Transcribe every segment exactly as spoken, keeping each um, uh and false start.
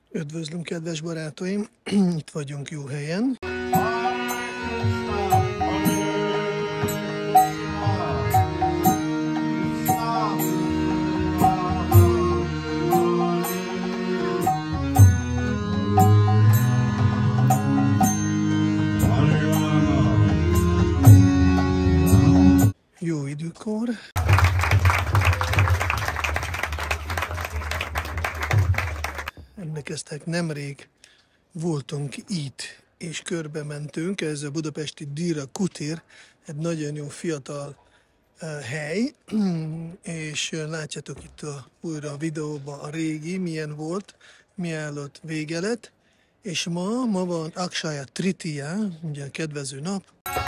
Üdvözlöm, kedves barátaim! Itt vagyunk jó helyen. Jó időkor. Emlékeztek, nemrég voltunk itt, és körbe mentünk, ez a budapesti Dira Kutir, egy nagyon jó fiatal uh, hely, és uh, látjátok itt a, újra a videóban a régi, milyen volt, mielőtt vége lett, és ma, ma van Akshaya Tritiya, ugye a kedvező nap.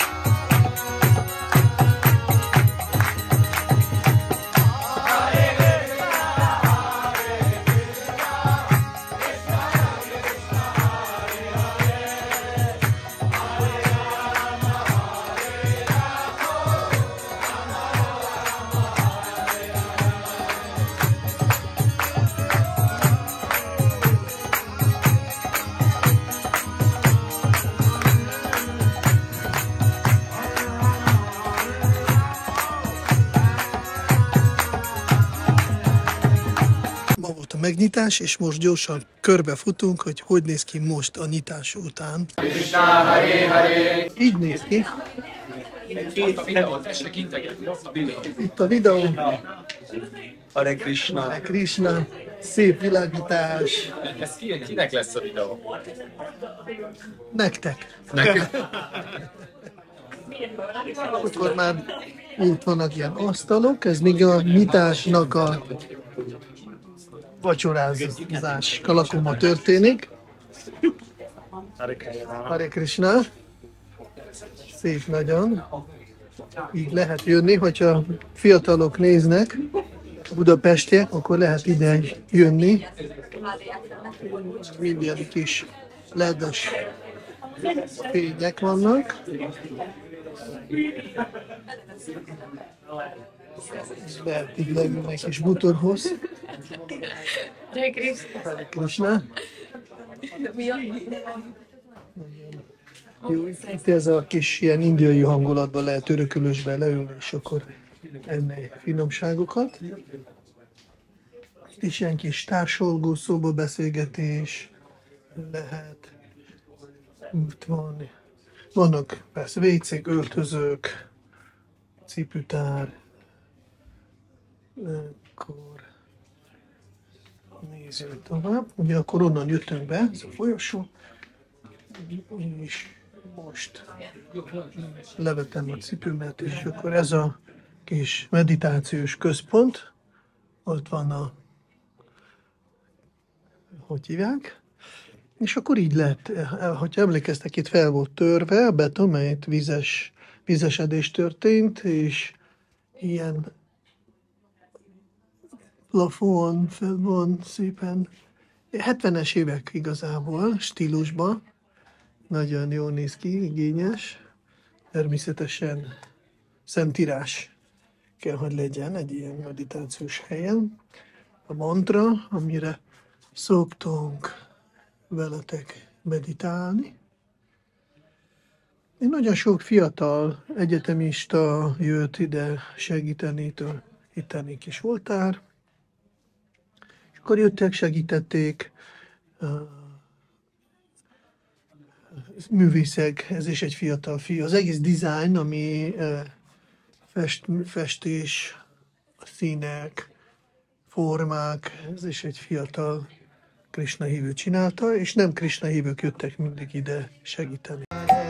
Megnyitás, és most gyorsan körbefutunk, hogy hogy néz ki most a nyitás után. Így néz ki. Itt a videó. Hare Krishna. Hare Krishna. Szép világítás. Ez kinek lesz a videó? Nektek. Nektek. Akkor már itt vannak ilyen asztalok, ez még a nyitásnak a vacsorázás kalakoma történik. Hare Krishna. Szép nagyon. Így lehet jönni, hogyha fiatalok néznek, budapestiek, akkor lehet ide jönni. Minden kis ledes fények vannak. Lehet így leülni egy kis bútorhoz. Hare Krishna. Jó, itt ez a kis ilyen indiai hangulatban lehet örökölösbe leülni, és akkor enni finomságokat. Itt is ilyen kis társalgó szobabeszélgetés lehet. Itt van. Vannak persze vécék, öltözők, cipőtár. Akkor nézzük tovább. Ugye akkor onnan jöttünk be, ez a folyosó, és most levettem a cipőmet, és akkor ez a kis meditációs központ, ott van a, hogy hívják, és akkor így lett, hogyha emlékeztek, itt fel volt törve a beton, mert vízes, vízesedés történt, és ilyen plafon fel van szépen. hetvenes évek igazából, stílusban. Nagyon jól néz ki, igényes. Természetesen szentírás kell, hogy legyen egy ilyen meditációs helyen. A mantra, amire szoktunk veletek meditálni. Nagyon sok fiatal egyetemista jött ide segíteni, itteni kis oltár. Akkor jöttek, segítették, uh, művészek, ez is egy fiatal fiú. Az egész design, ami uh, fest, festés, színek, formák, ez is egy fiatal Krishna hívő csinálta, és nem Krishna hívők jöttek mindig ide segíteni.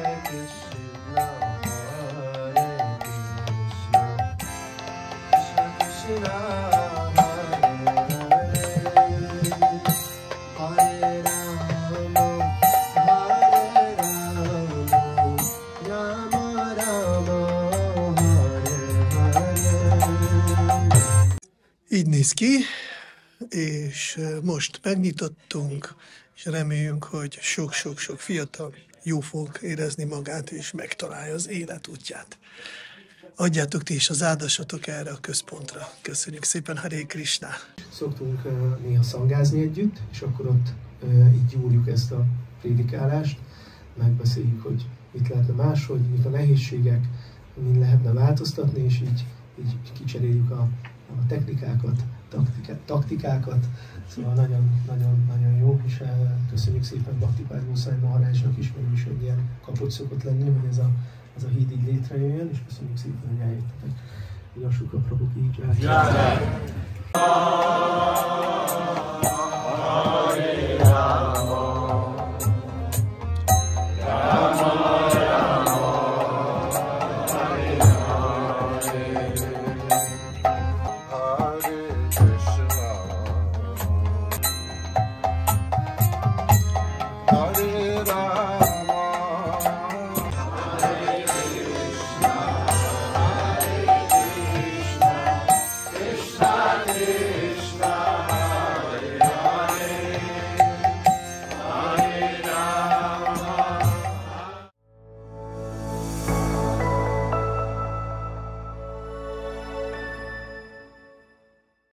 Így néz ki, és most megnyitottunk, és reméljünk, hogy sok-sok-sok fiatal jó fog érezni magát, és megtalálja az élet útját. Adjátok ti is az áldásatok erre a központra. Köszönjük szépen, Hare Krishna! Szoktunk uh, néha szangázni együtt, és akkor ott így gyúrjuk ezt a prédikálást, megbeszéljük, hogy mit lehetne máshogy, mik a nehézségek, min lehetne változtatni, és így, így kicseréljük a, a technikákat, taktika, taktikákat. Szóval nagyon, nagyon, nagyon jó, és köszönjük szépen Bhaktipád Gószai Maharázsnak is, mert is, hogy ilyen kapocs szokott lenni, hogy ez a, ez a híd így létrejöjjön, és köszönjük szépen, hogy eljöttetek. Jassuk a Prabhu ki Jai.